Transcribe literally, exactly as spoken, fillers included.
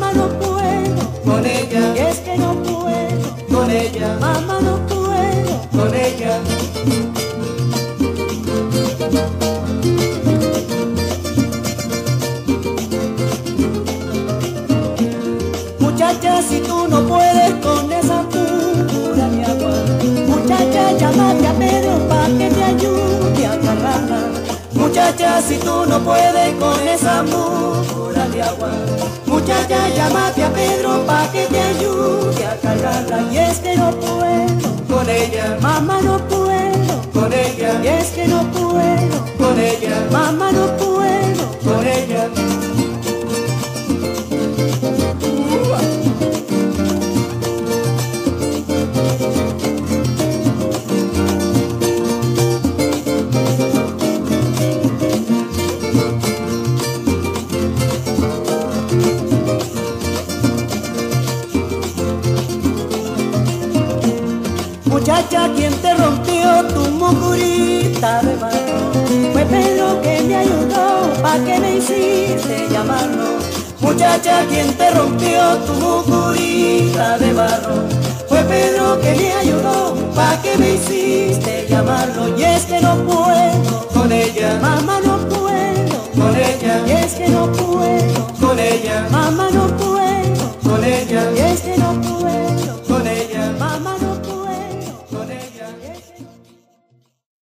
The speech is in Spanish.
mamá no puedo con ella, y es que no puedo, con ella, mamá no puedo. con ella. Muchacha, si tú no puedes con esa cura de agua, muchacha, llámate a Pedro pa' que te ayude a agarrarla. Muchacha, si tú no puedes con esa mura de agua, Muchacha, llámate a Pedro pa' que te ayude a cargarla. Y es que no puedo, con ella, mamá no puedo. con ella, Y es que no puedo, con ella, mamá no puedo. con ella. Muchacha, ¿quién te rompió tu mucurita de barro? Fue Pedro que me ayudó, pa' que me hiciste llamarlo. Muchacha, ¿quién te rompió tu mucurita de barro? Fue Pedro que me ayudó, pa' que me hiciste llamarlo. Y es que no puedo, Con ella, mamá no puedo. con ella, Y es que no puedo, con ella, mamá no puedo. con ella. Y es que no puedo.